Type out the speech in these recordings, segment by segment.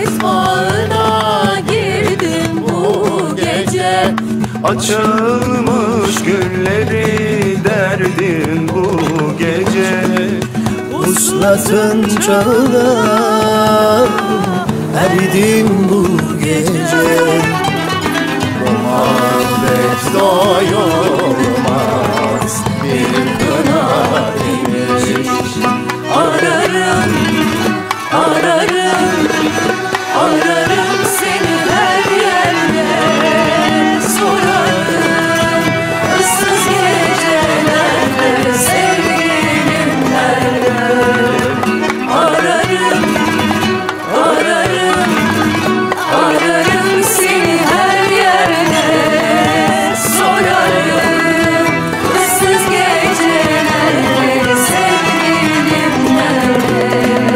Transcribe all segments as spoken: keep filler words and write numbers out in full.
Cengiz bağına girdim bu gece. Açılmış gülleri derdim bu gece. Vuslatın çağına erdim bu gece. Muhabbet doyulmaz bir pınar imiş. Ararım, ararım, ararım seni her yerde. Sorarım ıssız gecelerde, sevgilim nerede? Ararım, ararım, ararım seni her yerde. Sorarım ıssız gecelerde, sevgilim nerede?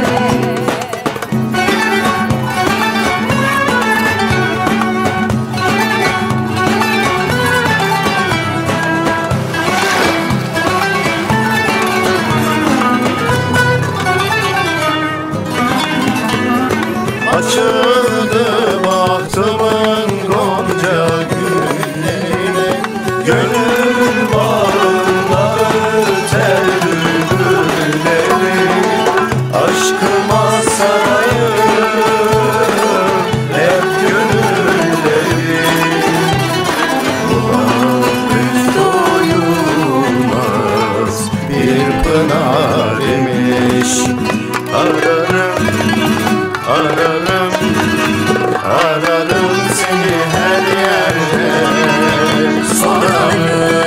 Açıldı bahtımın gonca güllerine. Gönül bağında öter bülbülleri. Aşkıma sarayım hep gönülleri. Muhabbet doyulmaz bir pınar imiş. Ararım, ararım, ararım seni her yerde. Sorarım